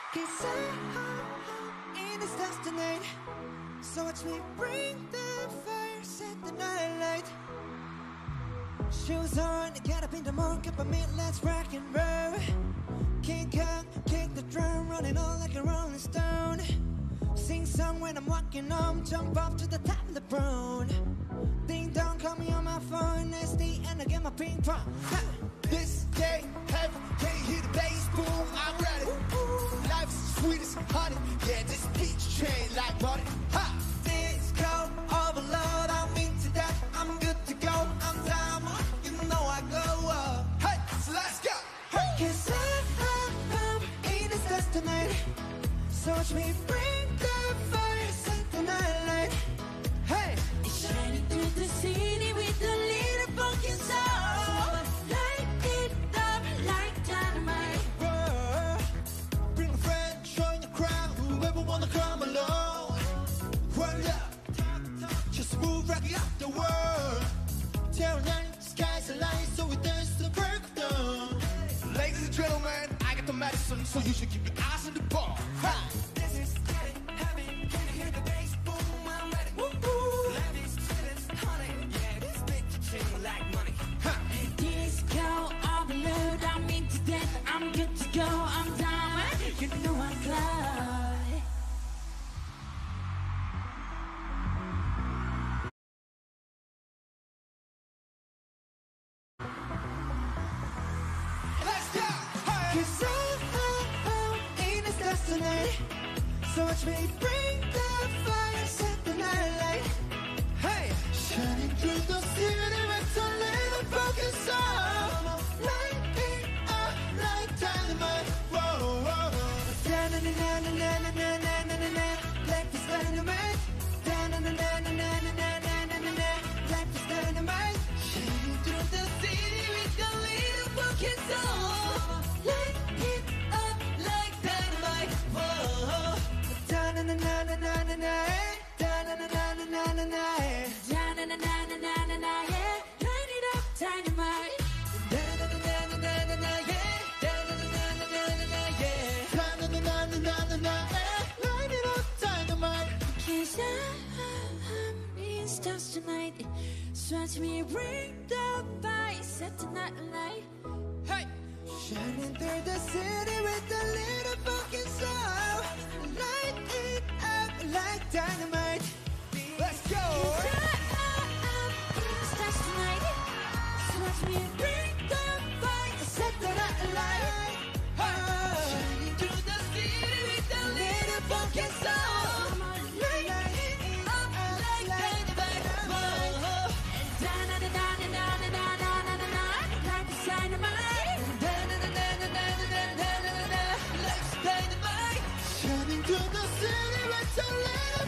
Cause I'm in this dance tonight. So watch me bring the fire, set the night light. Shoes on, get up in the morning, cup of meat, let's rock and roll. King Kong, kick the drum, running on like a rolling stone. Sing song when I'm walking home, jump up to the top of the brown. Ding dong, call me on my phone, SD, and I get my ping pong. Ha! This day, heaven, can you hear the bass boom? I'm ready. Life is sweet as honey. Yeah, this beach train like money. Ha! Disco overload, I'm into that, I'm good to go. I'm down, you know I go up. Hey, so let's go. Hey. Cause I'm in this dance tonight. So watch me bring the fire, set the night light. Hey! It's shining through the city with a little funky soul. Light it up like dynamite. Whoa. Bring a friend, join the crowd. Whoever wanna come along. World up, just move rocky up the world. Till night, sky's alight, so we dance to the break of dawn. Ladies and gentlemen, I got the medicine, so you should keep your eyes on the ball. Ha! This is getting heavy. Can you hear the bass boom? I'm ready. Woo-hoo. Ladies, chillin', honey. Yeah, this bitch chillin' like money. Disco overload, I'm into that, I'm good to go, I'm down, you know I fly. Let's go! Hey! Cause I'm in this dance tonight. So watch me bring the fire, set the night light. Hey! Shining through the city with a little broken soul. Light it up like dynamite. Whoa, whoa. Da-na-na-na-na-na-na-na-na-na-na. Like this dynamite. Da-na-na-na-na-na-na-na-na-na. Like this dynamite. Shining through the city with a little funky soul. Light it up like dynamite. Whoa. Da-na-na-na-na-na-na. Da-na-na-na-na-na-na. Da-na-na-na-na-na-na, yeah. Light it up, dynamite. Da-na-na-na-na-na-na. Yeah. Da-na-na-na-na-na-na. Yeah. Na-na-na-na-na-na-na, eh. Light it up, dynamite. Cause I'm in stars tonight. So watch me bring the fire, set the night light. Hey! Shining through the city with a little fucking soul. Light it up like dynamite. Let's go! Stars tonight. So watch me bring the fire, set the night light. Shining through the city with a little funky soul. Light it up like dynamite. Whoa. Da-na-na-na-na-na-na-na-na-na-na. Like the dynamite. Da-na-na-na-na-na-na-na-na-na. Like dynamite. Shining through the city with a little